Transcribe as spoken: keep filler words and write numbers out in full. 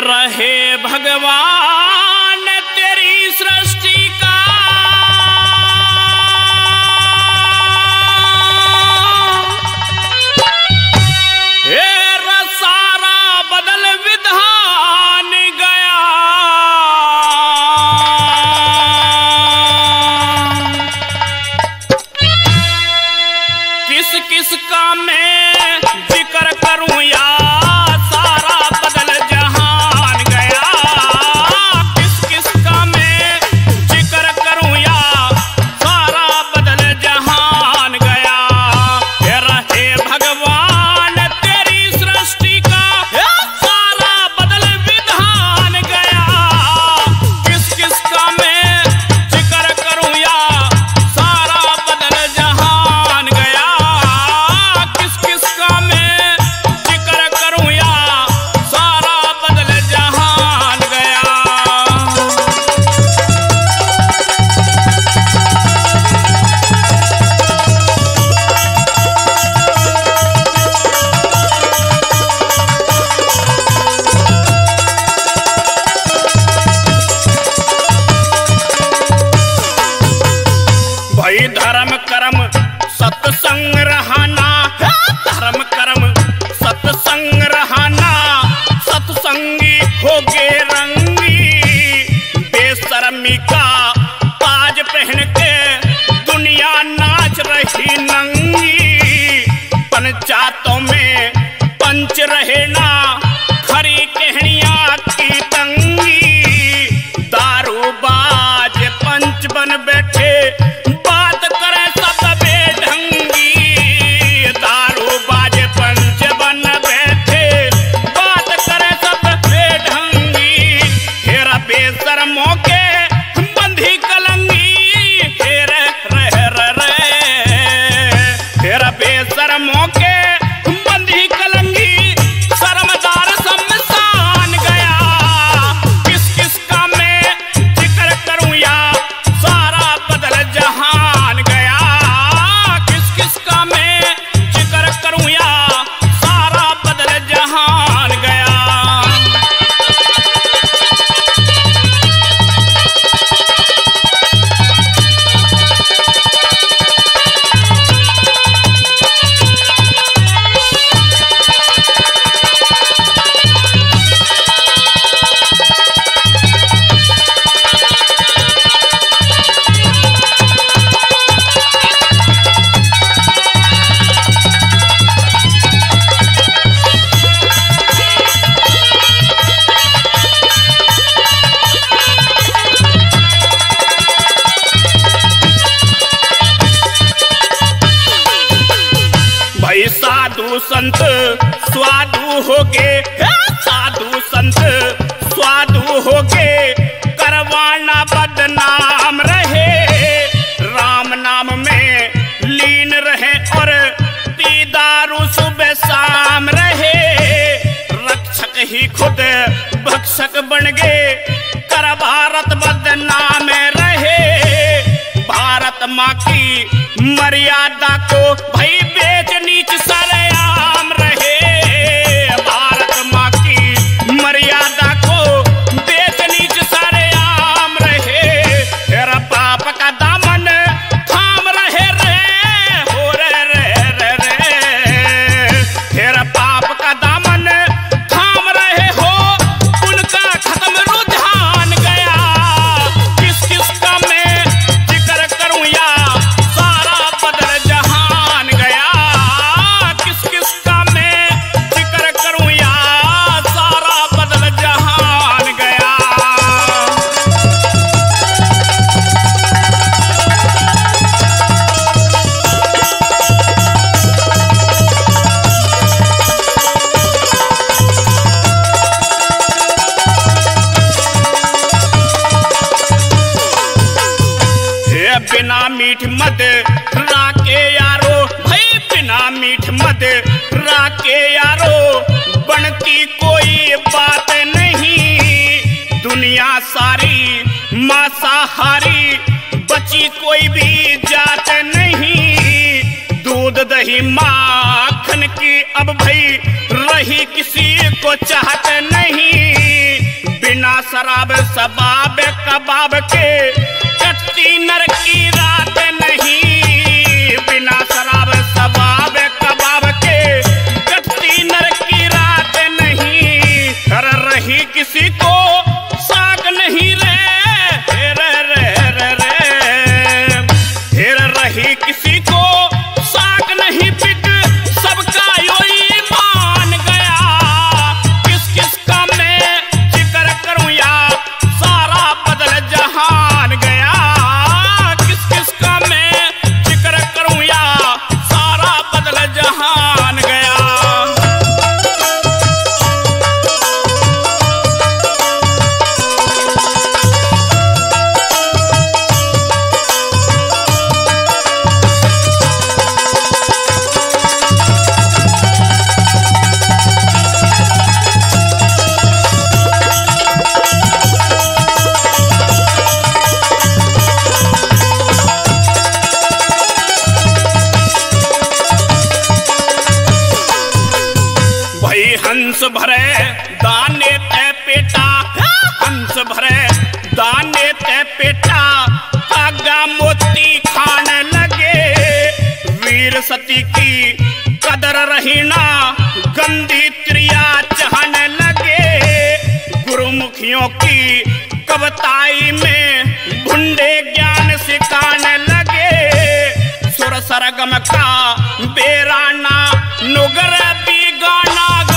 रहे भगवान तेरी सृष्टि का हे सारा बदल विधान गया। किस किस का मैं जिक्र करूं या सारा बदल जहान गया। किस किस का मैं जिक्र करूं या सारा बदल जहान गया। हे रहे भगवान तेरी सृष्टि का सारा बदल विधान गया। किस किस का मैं जिक्र करूं या सारा बदल जहान गया। किस किस का मैं जिक्र करूं या सारा बदल जहान गया। भाई धर्म कर्म सत्संग रहाना, धर्म कर्म सत्संग रहाना। सत्संगी होगे रंगी बेशर्मी का ताज पहन के दुनिया नाच रही नंगी। पंचायतों में पंच रहे ना खरी कहनिया की तंगी। दारूबाज पंच बन बैठे बात करे सब बेढंगी। दारूबाज पंच बन बैठे बात करे सब बेढंगी। हेरा बेशर्मों के बंधी कलंगी। हेरे रह रहे हेरा बेशर्मों के बंधी कलंगी। शर्मदार शमशान गया। किस किस का मैं जिक्र करूं या सारा बदल जहान गया। किस किस का मैं जिक्र करूं या सारा बदल जहान गया। भाई साधु संत स्वादु होगे, साधु संत स्वादु होगे। करवाना बदनाम रहे राम नाम में लीन रहे और पी दारू सुबह शाम रहे। रक्षक ही खुद भक्षक बन गए कर भारत बदनाम रहे। भारत माँ की मर्यादा को भाई बेच नीच सरेआम रहे। भारत माँ की मर्यादा को बेच नीच सरेआम रहे। तेरा पाप का दामन थाम रहे रे हो रे रे रे रे। तेरा पाप का दामन थाम रहे हो उनका खत्म रुझान गया। किस किस का मैं जिक्र करूं या सारा बदल जहान गया। किस किस का मैं जिक्र करूं या सारा बदल जहान गया। हे बिना मीठ मत राके यारो, भाई बिना मीठ मत राके यारो। बनती कोई बात नहीं दुनिया सारी मांसाहारी। बची कोई भी जात नहीं दूध दही माखन की अब भाई रही किसी को चाहते नहीं। बिना शराब सबाब कबाब के कटती नर की रात नहीं, बिना शराब सबाब कबाब के कटती नर की रात नहीं। कर रही किसी को साग नहीं रे रे रे रे रे, फिर रही किसी को साग नहीं पिक सबका यो ईमान गया। किस किस का मैं जिक्र करूं या सारा बदल जहान गया, किस किस का मैं जिक्र करूं या सारा बदल जहान गया। हंस भरे दाने ते पेटा, हंस भरे दाने ते पेटा, धागा मोती खाने लगे। वीर सती की कदर रही ना, गंदी त्रिया चाहने लगे। गुरुमुखियों की कविताई में भुंडे ज्ञान सिखाने लगे। सुर सरगम का बेराना नुगर भी गाना